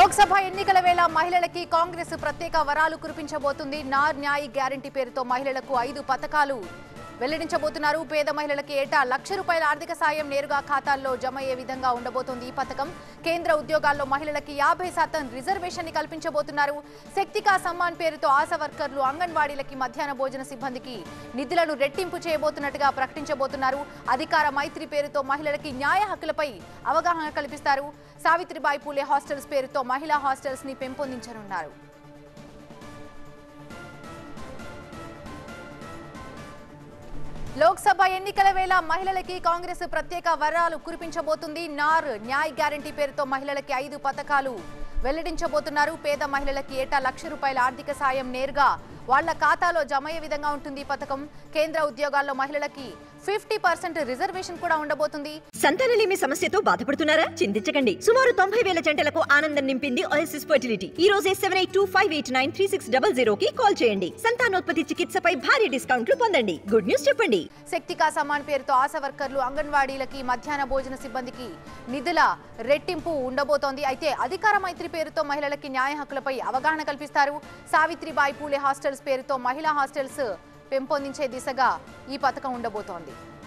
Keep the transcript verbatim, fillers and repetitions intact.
లోక్సభ ఎన్నికల వేళ మహిళలకి కాంగ్రెస్ ప్రత్యేక వరాలు కురిపించబోతుంది. నార్ న్యాయ్ గ్యారంటీ పేరుతో మహిళలకు ఐదు పథకాలు వెల్లడించబోతున్నారు. పేద మహిళలకి ఏటా లక్ష రూపాయల ఆర్థిక సాయం నేరుగా ఖాతాల్లో జమ అయ్యే విధంగా ఉండబోతోంది ఈ పథకం. కేంద్ర ఉద్యోగాల్లో మహిళలకి యాభై శాతం రిజర్వేషన్ ని కల్పించబోతున్నారు. శక్తికా సమ్మాన్ పేరుతో ఆశా వర్కర్లు, అంగన్వాడీలకి, మధ్యాహ్న భోజన సిబ్బందికి నిధులను రెట్టింపు చేయబోతున్నట్టుగా ప్రకటించబోతున్నారు. అధికార మైత్రి పేరుతో మహిళలకి న్యాయ హక్కులపై అవగాహన కల్పిస్తారు. సావిత్రిబాయి పూలే హాస్టల్స్ పేరుతో మహిళా హాస్టల్స్ ని పెంపొందించనున్నారు. లోక్సభ ఎన్నికల వేళ మహిళలకి కాంగ్రెస్ ప్రత్యేక వరాలు కురిపించబోతుంది. నార్ న్యాయ్ గ్యారంటీ పేరుతో మహిళలకి ఐదు పథకాలు వెల్లడించబోతున్నారు. పేద మహిళలకి ఏటా లక్ష రూపాయల ఆర్థిక సాయం నేరుగా వాళ్ల ఖాతాలో జమ అయ్యే విధంగా ఉంటుంది ఈ పథకం. కేంద్ర ఉద్యోగాల్లో మహిళలకి ఫిఫ్టీ పర్సెంట్ రిజర్వేషన్ కూడా ఉండబోతుంది. సంతానలేమి సమస్యతో బాధపడుతున్నారా? చింతించకండి. సుమారు తొంభై వేల జంటలకు ఆనందం నింపింది ఓఎస్ఎస్ ఫర్టిలిటీ. ఈ రోజే seven eight two five eight nine three six double zero కి కాల్ చేయండి. సంతానోత్పత్తి చికిత్సపై భారీ డిస్కౌంట్లు పొందండి. గుడ్ న్యూస్ చెప్పండి. శక్తికా సమ్మాన్ పేరుతో ఆశా వర్కర్లు, అంగన్వాడీలకి, మధ్యాహ్న భోజన సిబ్బందికి నిధుల రెట్టింపు ఉండబోతోంది. అయితే అధికార మైత్రి పేరుతో మహిళలకి న్యాయ హక్కులపై అవగాహన కల్పిస్తారు. సావిత్రిబాయి పూలే హాస్టల్స్ పేరుతో మహిళా హాస్టల్స్ పెంపొందించే దిశగా ఈ పథకం ఉండబోతోంది.